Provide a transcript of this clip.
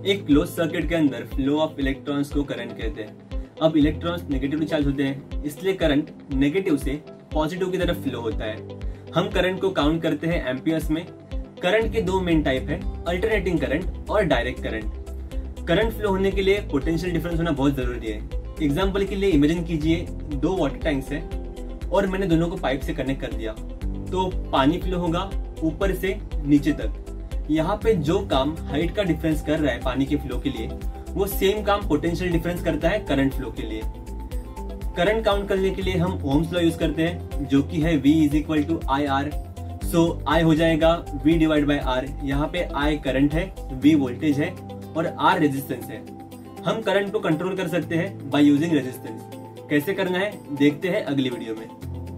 एक close circuit के अंदर फ्लो ऑफ इलेक्ट्रॉन्स को करंट कहते हैं। अब इलेक्ट्रॉन्स नेगेटिवली चार्ज होते हैं, इसलिए करंट नेगेटिव से पॉजिटिव की तरफ फ्लो होता है। हम करंट को काउंट करते हैं एम्पियर्स में। करंट के दो मेन टाइप है, अल्टरनेटिंग करंट और डायरेक्ट करंट। करंट फ्लो होने के लिए पोटेंशियल डिफरेंस होना बहुत जरूरी है। एग्जाम्पल के लिए इमेजिन कीजिए दो वाटर टैंक्स है और मैंने दोनों को पाइप से कनेक्ट कर दिया, तो पानी फ्लो होगा ऊपर से नीचे तक। यहाँ पे जो काम हाइट का डिफरेंस कर रहा है पानी के फ्लो के लिए, वो सेम काम पोटेंशियल डिफरेंस करता है करंट फ्लो के लिए। करंट काउंट करने के लिए हम ओम्स लॉ यूज करते हैं, जो कि है V = IR। सो I हो जाएगा V / R। यहाँ पे I करंट है, V वोल्टेज है और R रेजिस्टेंस है। हम करंट को कंट्रोल कर सकते हैं बाय यूजिंग रेजिस्टेंस। कैसे करना है देखते हैं अगली वीडियो में।